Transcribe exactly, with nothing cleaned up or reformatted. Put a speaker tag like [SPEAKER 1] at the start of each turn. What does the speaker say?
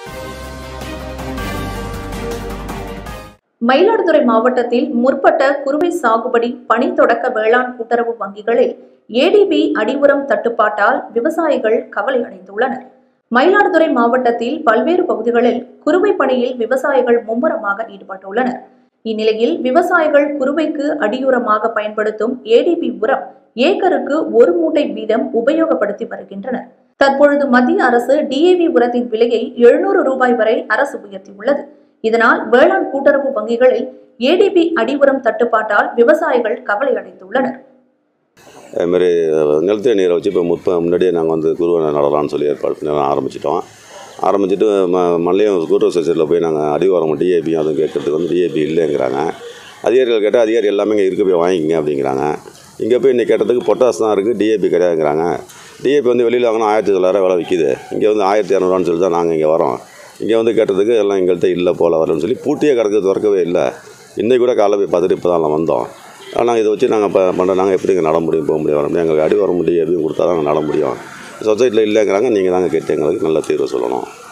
[SPEAKER 1] மயிலாடுதுறை மாவட்டத்தில் முற்பட்ட குறுவை சாகுபடி பணி தொடக்க வேளாண் கூட்டுறவு வங்கிகளில் ஏடிபி அடிவுரம் தட்டுப்பாட்டால் விவசாயிகள் கவலை அடைந்துள்ளனர். மயிலாடுதுறை மாவட்டத்தில் பல்வேறு பகுதிகளில் குறுவை பணியில் விவசாயிகள் மும்முரமாக ஈடுபட்டுள்ளனர். இந்நிலையில் விவசாயிகள் குறுவைக்கு அடியுரமாக பயன்படுத்தும் ஏடிபி உரம் ஏக்கருக்கு ஒரு மூட்டை வீதம் உபயோகப்படுத்தி வருகின்றனர். தற்பொழுது மத்திய அரசு டிஏவி உரத்தின் விலையை எழுநூறு ரூபாய் வரை அரசு உயர்த்தியுள்ளது. இதனால் வேளாண் கூட்டுறவு வங்கிகளில் ஏடிபி அடிவுரம் தட்டுப்பாட்டால் விவசாயிகள் கவலை அடைந்துள்ளனர்.
[SPEAKER 2] அதுமாதிரி நிலத்தடி நீரை வச்சு இப்போ முப்ப முன்னாடியே நாங்கள் வந்து குருவை நடலாம்னு சொல்லி ஏற்பாடு பண்ணி ஆரம்பிச்சிட்டோம். ஆரம்பிச்சுட்டு ம மல்லையும் கூட்டுறவு சொசைட்டியில் போய் நாங்கள் அடி உரம் டிஏபி அதுவும் கேட்கறதுக்கு வந்து டிஏபி இல்லைங்கிறாங்க. அதிகாரிகள் கேட்டால் அதிகாரி எல்லாமே இங்கே இருக்க போய் வாங்கிங்க அப்படிங்கிறாங்க. இங்கே போய் இன்னைக்கு கேட்டதுக்கு பொட்டாஸ் தான் இருக்குது, டிஏபி கிடையாதுங்கிறாங்க. டிஏபி வந்து வெளியில் வாங்கினா ஆயிரத்தி தொள்ளாயிரம் விலை விற்கிது, இங்கே வந்து ஆயிரத்தி இரநூறுவான்னு சொல்லி தான் நாங்கள் இங்கே வரோம். இங்கே வந்து கேட்டதுக்கு எல்லாம் எங்கள்கிட்ட இல்லை போல் வரலன்னு சொல்லி பூட்டியே கிடக்கு, திறக்கவே இல்லை. இன்றைக்கி கூட காலைல போய் பார்த்துட்டு இப்போ தான் வந்தோம். ஆனால் இதை வச்சு நாங்கள் இப்போ பண்ணுற நாங்கள் எப்படி இங்கே நட முடியும், போக முடியும், வர முடியும், எங்களுக்கு அடி வர முடியும் எப்படியும் கொடுத்தா தான் நட முடியும். சொசைட்டியில் இல்லைங்கிறாங்க. நீங்கள் தாங்க கேட்டு எங்களுக்கு நல்ல தீர்வு சொல்லணும்.